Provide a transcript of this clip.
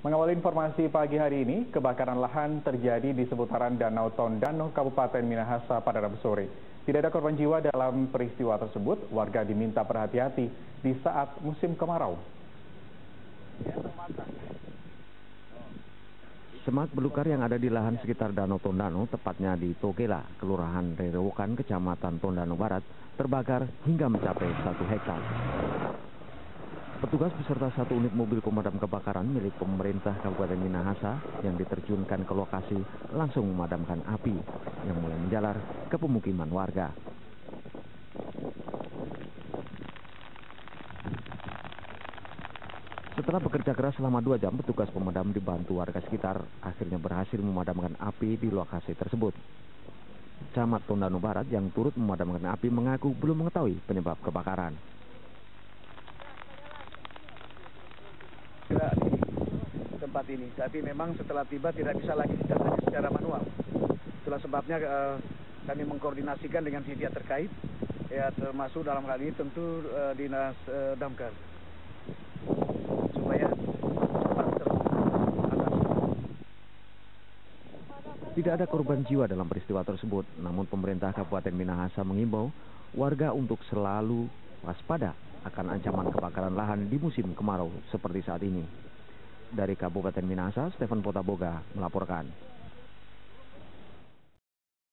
Mengawali informasi pagi hari ini, kebakaran lahan terjadi di seputaran Danau Tondano, Kabupaten Minahasa pada Rabu sore. Tidak ada korban jiwa dalam peristiwa tersebut, warga diminta berhati-hati di saat musim kemarau. Semak belukar yang ada di lahan sekitar Danau Tondano, tepatnya di Togela, Kelurahan Rerewokan, Kecamatan Tondano Barat, terbakar hingga mencapai 1 hektar. Petugas beserta 1 unit mobil pemadam kebakaran milik pemerintah Kabupaten Minahasa yang diterjunkan ke lokasi langsung memadamkan api yang mulai menjalar ke pemukiman warga. Setelah bekerja keras selama 2 jam, petugas pemadam dibantu warga sekitar akhirnya berhasil memadamkan api di lokasi tersebut. Camat Tondano Barat yang turut memadamkan api mengaku belum mengetahui penyebab kebakaran. Di tempat ini, tapi memang setelah tiba tidak bisa lagi ditangani secara manual. Itulah sebabnya kami mengkoordinasikan dengan pihak terkait, ya termasuk dalam hal ini tentu dinas damkar, supaya cepat teratasi. Tidak ada korban jiwa dalam peristiwa tersebut, namun pemerintah Kabupaten Minahasa mengimbau warga untuk selalu waspada akan ancaman kebakaran lahan di musim kemarau seperti saat ini. Dari Kabupaten Minahasa, Stefan Potaboga melaporkan.